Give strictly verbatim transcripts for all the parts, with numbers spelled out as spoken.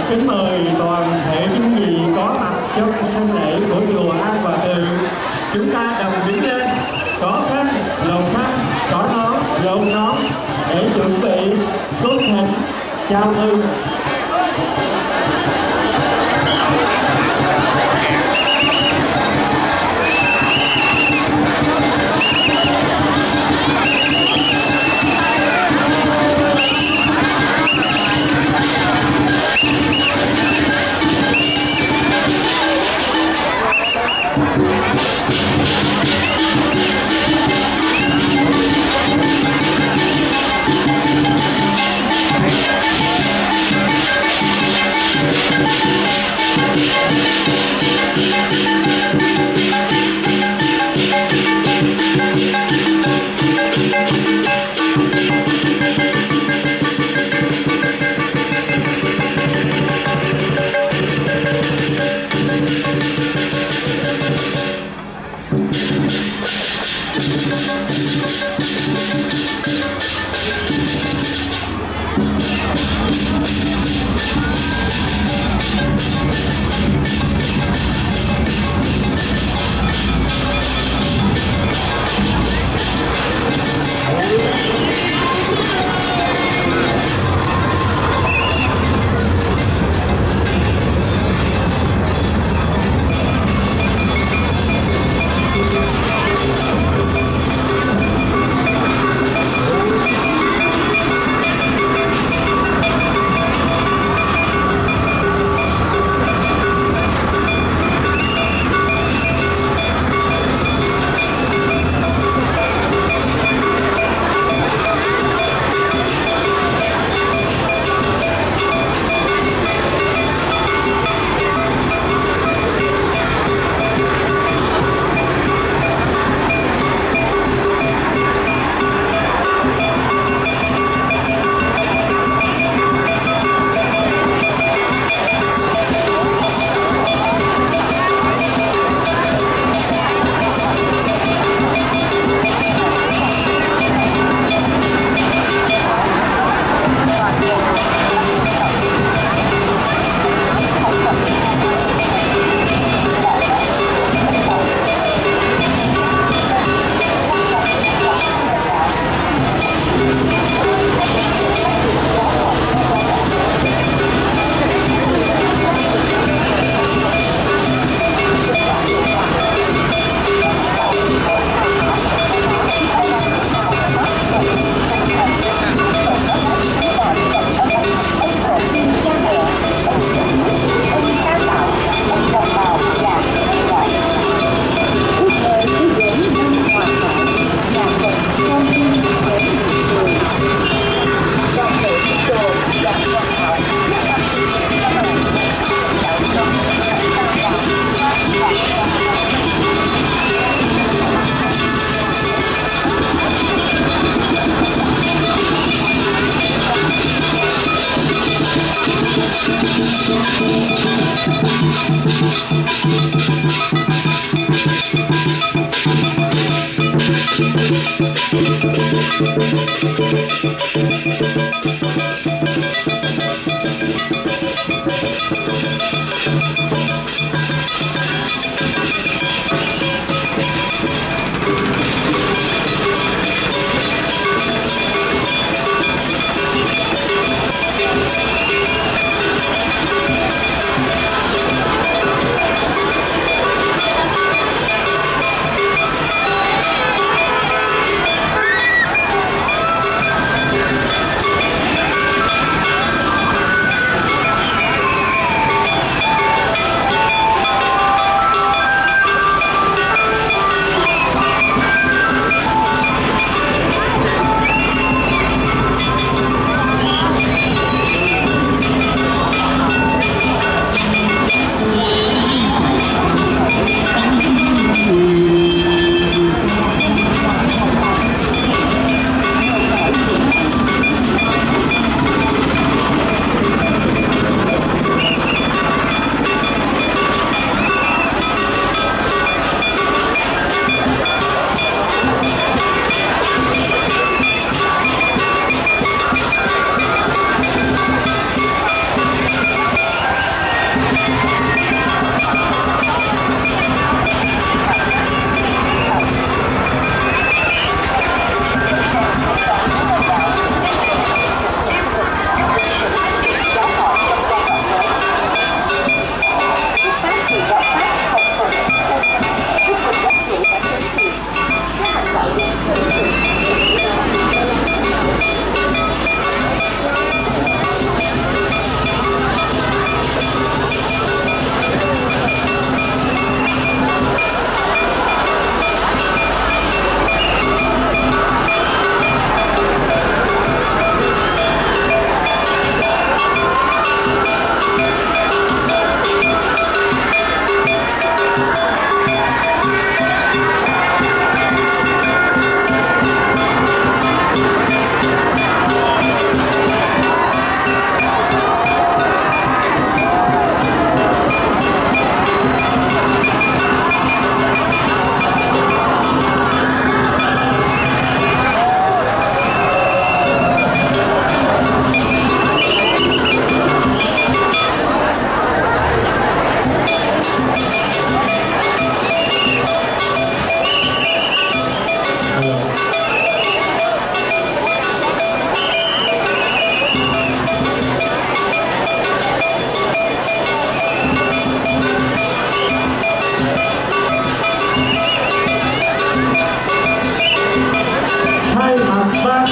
kính mời toàn thể những gì có mặt trong thanh lễ của chùa An Hòa Tự, chúng ta đồng đứng lên, có khăn, lồng khăn, có nón, lồng nón để chuẩn bị cốt thịnh chào mừng.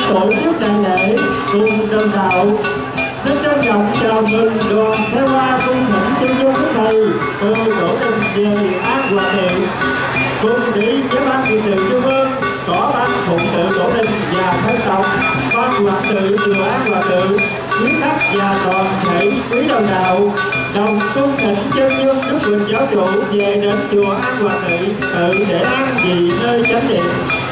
tổ chức đại lễ cùng đồng đạo xin trân trọng chào mừng đoàn theo hoa cung thỉnh chân dung đức thầy từ tổ đình về An Hòa Thượng cùng đi với ban trị sự trung ương có ban phụng sự tổ đình và thân tộc, ban quản sự chùa An Hòa Thượng, quý khách và toàn thể quý đồng đạo đồng cung thỉnh chân dung đức Quỳnh giáo chủ về đến chùa An Hòa Thượng tự để an vị nơi chánh điện.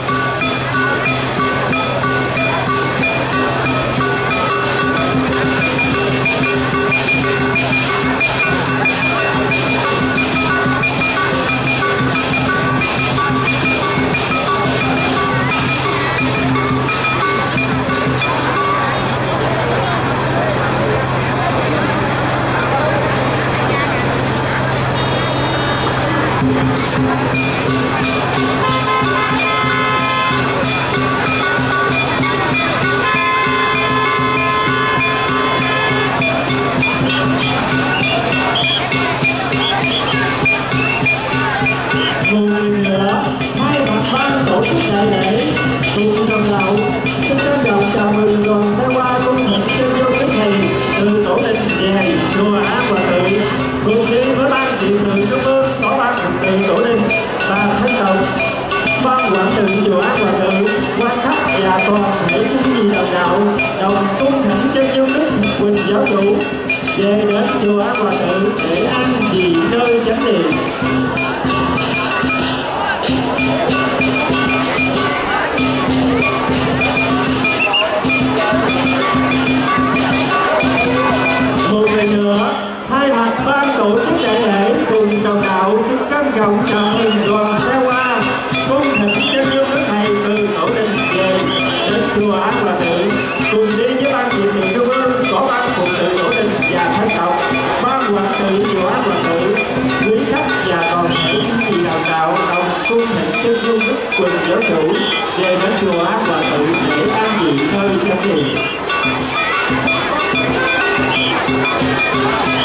Một lần nữa, hai mặt ban tổ chức đại lễ cùng đồng đạo xin trân trọng chào mừng đoàn theo hoa cung thỉnh chân dung đức thầy từ tổ đình về chùa An Hòa Thượng cùng đi với ban trị sự trung ương có ban phụng sự tổ đình và thân tộc, ban quản sự chùa An Hòa Thượng, quan khách và toàn thể quý vị đồng đạo đồng cung thỉnh chân dung đức Quỳnh giáo chủ về đến chùa An Hòa Thượng để an vị nơi chánh điện. Một lần nữa, hai mặt ban tổ chức đại lễ cùng đồng đạo xin trân trọng chào mừng đoàn theo hoa cung thỉnh chân dung đức thầy từ tổ đình về đến chùa An Hòa Thượng cùng đi với ban trị sự trung ương có ban phụng sự tổ đình và thân tộc, ban quản sự chùa An Hòa Thượng, quý khách và toàn thể quý vị đồng đạo đồng cung thỉnh chân dung đức Quỳnh giáo chủ về đến chùa An Hòa Thượng để an vị nơi chánh điện.